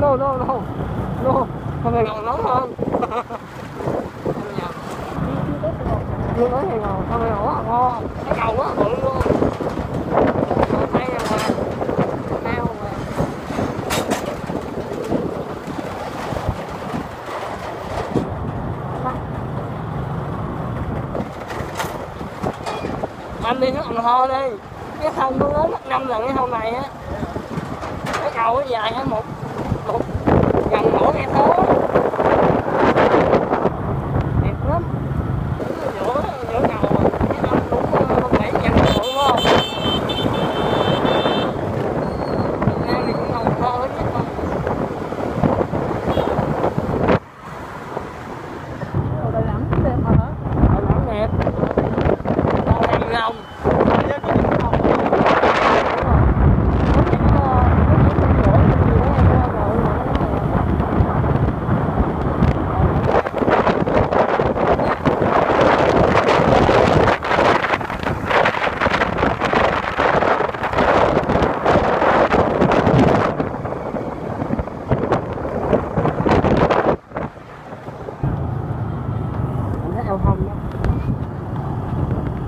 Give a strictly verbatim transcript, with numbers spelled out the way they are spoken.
no, no, no, no, con này còn lớn hơn. Chưa nói gì rồi, con này rất là ngon, cái cầu rất là bự luôn. Tay ra ngoài, neo ngoài. Anh đi nước Cần Thơ đi, cái sông nó lớn gấp năm lần cái sông này á. Cái cầu nó dài hết một, một gần mỗi cây số.